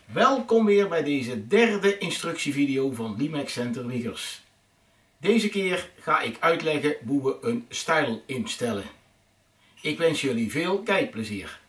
Welkom weer bij deze derde instructievideo van Limex Center Wiegers. Deze keer ga ik uitleggen hoe we een stijl instellen. Ik wens jullie veel kijkplezier.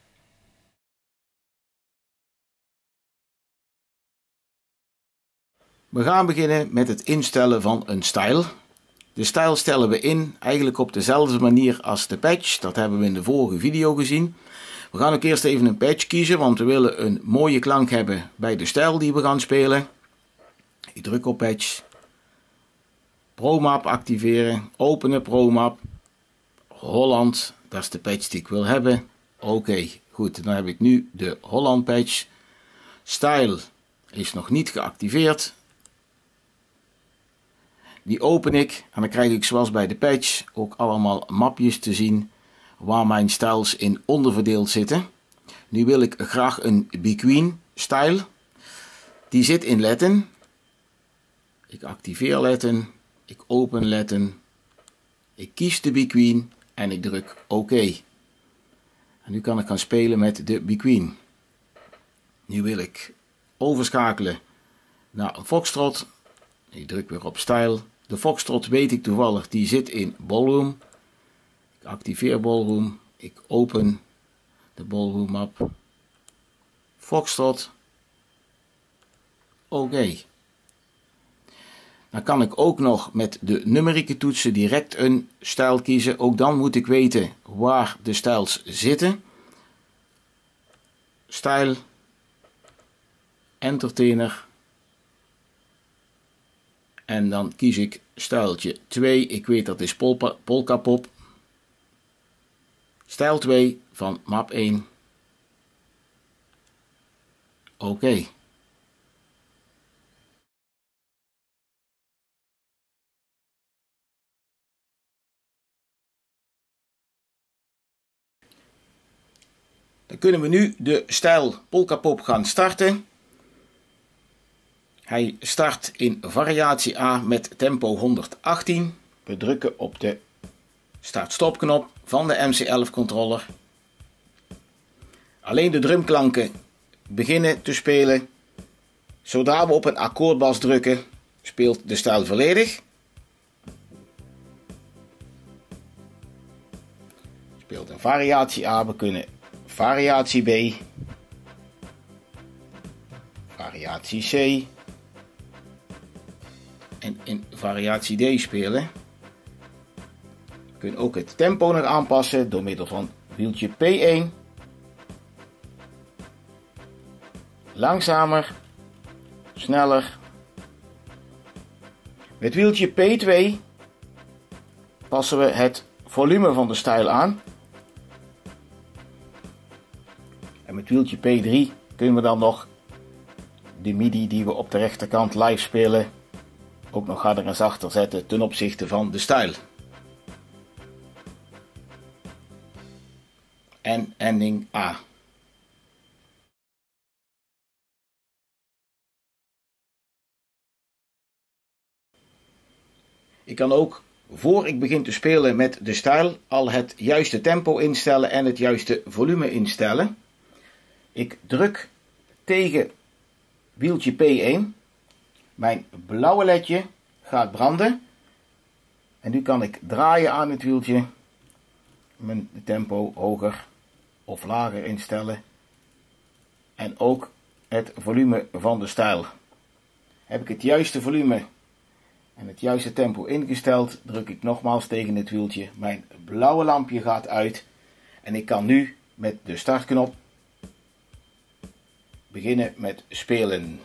We gaan beginnen met het instellen van een stijl. De stijl stellen we in eigenlijk op dezelfde manier als de patch. Dat hebben we in de vorige video gezien. We gaan ook eerst even een patch kiezen, want we willen een mooie klank hebben bij de stijl die we gaan spelen. Ik druk op patch. ProMap activeren. Openen ProMap. Holland, dat is de patch die ik wil hebben. Oké, goed, dan heb ik nu de Holland patch. Stijl is nog niet geactiveerd. Die open ik en dan krijg ik zoals bij de patch ook allemaal mapjes te zien waar mijn styles in onderverdeeld zitten. Nu wil ik graag een BeQueen stijl. Die zit in letten. Ik activeer letten. Ik open letten. Ik kies de BeQueen en ik druk OK. En nu kan ik gaan spelen met de BeQueen. Nu wil ik overschakelen naar een foxtrot. Ik druk weer op stijl. De foxtrot weet ik toevallig, die zit in ballroom. Ik activeer ballroom. Ik open de ballroom map. Foxtrot. Oké. Dan kan ik ook nog met de numerieke toetsen direct een stijl kiezen. Ook dan moet ik weten waar de stijls zitten. Stijl. Entertainer. En dan kies ik stijltje 2. Ik weet dat is Polka Pop. Stijl 2 van map 1. Oké. Dan kunnen we nu de stijl Polka Pop gaan starten. Hij start in variatie A met tempo 118. We drukken op de start-stop knop van de MC11 controller. Alleen de drumklanken beginnen te spelen. Zodra we op een akkoordbas drukken, speelt de stijl volledig. Speelt een variatie A, we kunnen variatie B, variatie C en in variatie D spelen. We kunnen ook het tempo nog aanpassen door middel van wieltje P1. Langzamer, sneller. Met wieltje P2 passen we het volume van de stijl aan. En met wieltje P3 kunnen we dan nog de MIDI die we op de rechterkant live spelen ook nog harder en zachter zetten ten opzichte van de stijl. En ending A. Ik kan ook, voor ik begin te spelen met de stijl, al het juiste tempo instellen en het juiste volume instellen. Ik druk tegen wieltje P1. Mijn blauwe ledje gaat branden. En nu kan ik draaien aan het wieltje. Mijn tempo hoger of lager instellen. En ook het volume van de stijl. Heb ik het juiste volume en het juiste tempo ingesteld, druk ik nogmaals tegen het wieltje. Mijn blauwe lampje gaat uit. En ik kan nu met de startknop beginnen met spelen.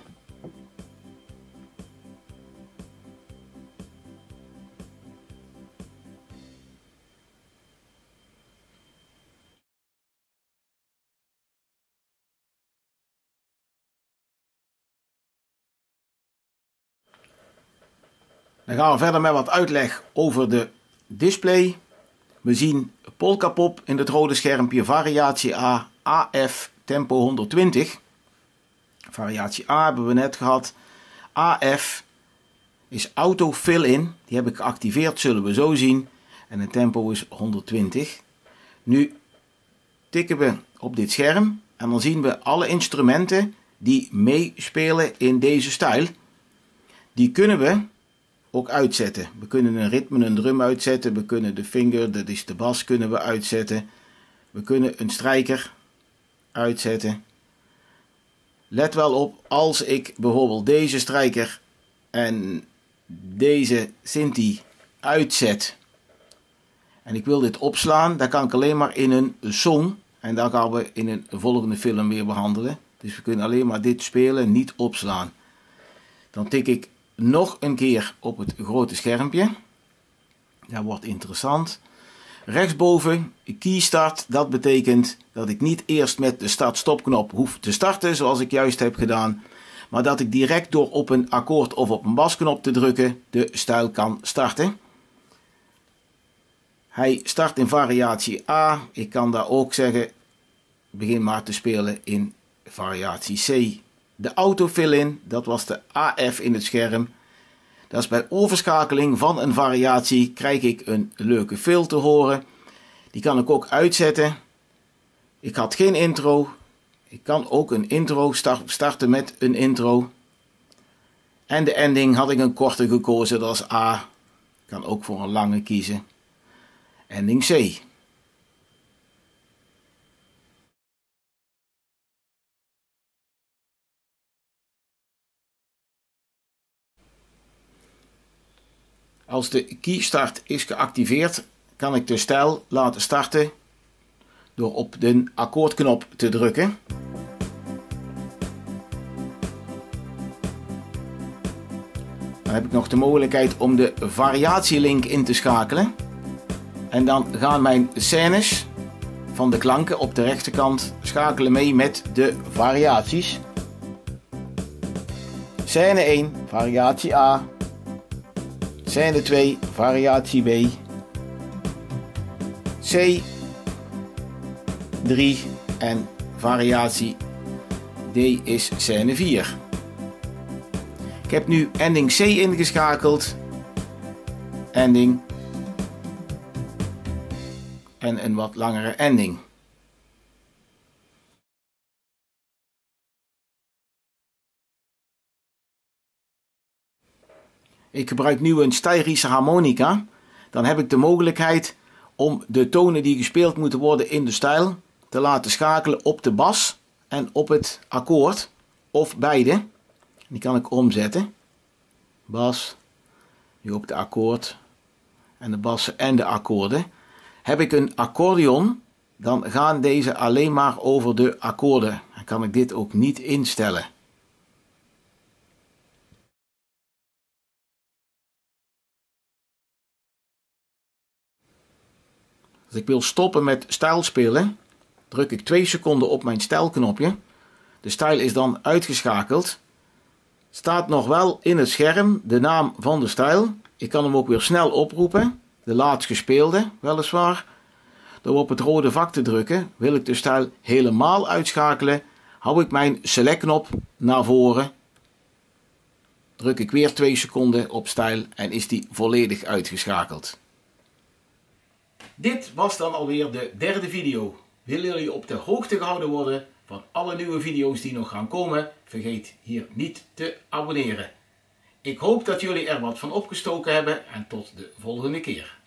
Dan gaan we verder met wat uitleg over de display. We zien Polka Pop in het rode schermpje, variatie A, AF, tempo 120. Variatie A hebben we net gehad. AF is auto fill-in, die heb ik geactiveerd, zullen we zo zien. En het tempo is 120. Nu tikken we op dit scherm en dan zien we alle instrumenten die meespelen in deze stijl, die kunnen we ook uitzetten. We kunnen een ritme, een drum uitzetten. We kunnen de finger, dat is de bas, kunnen we uitzetten. We kunnen een strijker uitzetten. Let wel op, als ik bijvoorbeeld deze strijker en deze synthi uitzet en ik wil dit opslaan, dan kan ik alleen maar in een song, en dat gaan we in een volgende film weer behandelen. Dus we kunnen alleen maar dit spelen, niet opslaan. Dan tik ik nog een keer op het grote schermpje. Dat wordt interessant. Rechtsboven, key start, dat betekent dat ik niet eerst met de start-stop-knop hoef te starten, zoals ik juist heb gedaan, maar dat ik direct door op een akkoord of op een basknop te drukken de stijl kan starten. Hij start in variatie A. Ik kan daar ook zeggen, begin maar te spelen in variatie C. De autofill-in, dat was de AF in het scherm. Dat is bij overschakeling van een variatie krijg ik een leuke fill te horen. Die kan ik ook uitzetten. Ik had geen intro. Ik kan ook een intro starten met een intro. En de ending had ik een korte gekozen, dat is A. Ik kan ook voor een lange kiezen. Ending C. Als de key start is geactiveerd, kan ik de stijl laten starten door op de akkoordknop te drukken. Dan heb ik nog de mogelijkheid om de variatielink in te schakelen. En dan gaan mijn scènes van de klanken op de rechterkant schakelen mee met de variaties. Scène 1, variatie A. Scène 2, variatie B. C, 3 en variatie D is scène 4. Ik heb nu ending C ingeschakeld. Ending. En een wat langere ending. Ik gebruik nu een Steirische harmonica. Dan heb ik de mogelijkheid om de tonen die gespeeld moeten worden in de stijl te laten schakelen op de bas en op het akkoord. Of beide. Die kan ik omzetten. Bas, nu op de akkoord en de bassen en de akkoorden. Heb ik een accordeon, dan gaan deze alleen maar over de akkoorden. Dan kan ik dit ook niet instellen. Als ik wil stoppen met stijl spelen, druk ik 2 seconden op mijn stijlknopje. De stijl is dan uitgeschakeld. Staat nog wel in het scherm de naam van de stijl. Ik kan hem ook weer snel oproepen. De laatst gespeelde, weliswaar. Door op het rode vak te drukken, wil ik de stijl helemaal uitschakelen. Hou ik mijn selectknop naar voren. Druk ik weer 2 seconden op stijl en is die volledig uitgeschakeld. Dit was dan alweer de derde video. Willen jullie op de hoogte gehouden worden van alle nieuwe video's die nog gaan komen? Vergeet hier niet te abonneren. Ik hoop dat jullie er wat van opgestoken hebben en tot de volgende keer.